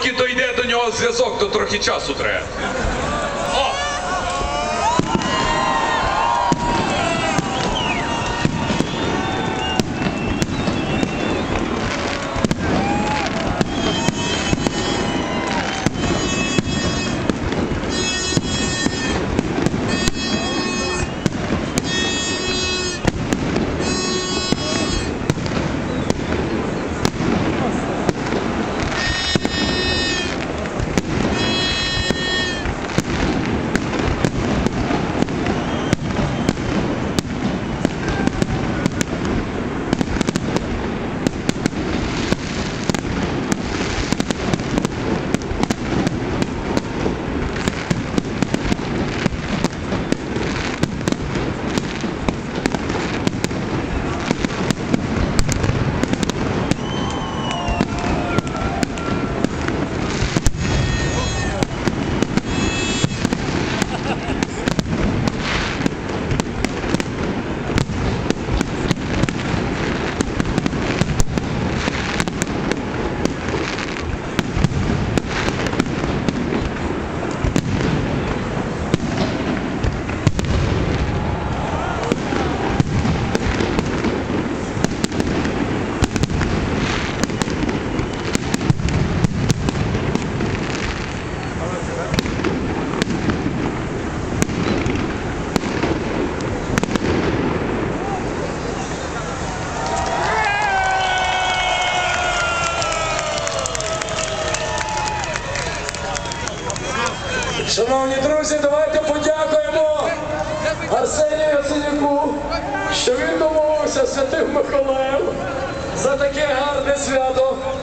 поки дойде до нього зв'язок, то трохи часу треба. О! Шановні друзі, давайте подякуємо Арсенію Яценюку, що він домовився з Святим Миколаєм за таке гарне свято.